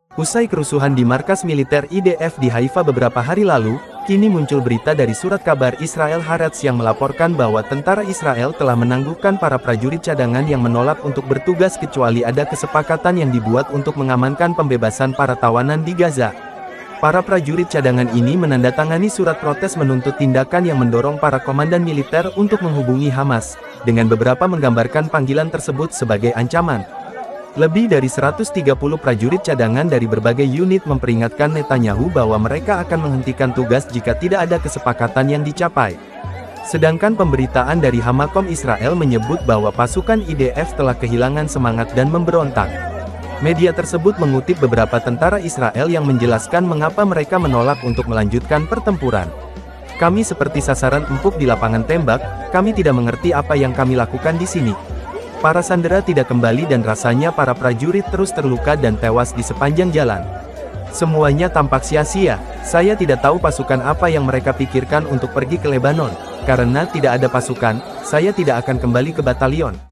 Usai kerusuhan di markas militer IDF di Haifa beberapa hari lalu, kini muncul berita dari surat kabar Israel Haaretz yang melaporkan bahwa tentara Israel telah menangguhkan para prajurit cadangan yang menolak untuk bertugas kecuali ada kesepakatan yang dibuat untuk mengamankan pembebasan para tawanan di Gaza. Para prajurit cadangan ini menandatangani surat protes menuntut tindakan yang mendorong para komandan militer untuk menghubungi Hamas, dengan beberapa menggambarkan panggilan tersebut sebagai ancaman. Lebih dari 130 prajurit cadangan dari berbagai unit memperingatkan Netanyahu bahwa mereka akan menghentikan tugas jika tidak ada kesepakatan yang dicapai. Sedangkan pemberitaan dari Hamakom Israel menyebut bahwa pasukan IDF telah kehilangan semangat dan memberontak. Media tersebut mengutip beberapa tentara Israel yang menjelaskan mengapa mereka menolak untuk melanjutkan pertempuran. "Kami seperti sasaran empuk di lapangan tembak, kami tidak mengerti apa yang kami lakukan di sini. Para sandera tidak kembali dan rasanya para prajurit terus terluka dan tewas di sepanjang jalan. Semuanya tampak sia-sia. Saya tidak tahu pasukan apa yang mereka pikirkan untuk pergi ke Lebanon. Karena tidak ada pasukan, saya tidak akan kembali ke batalion."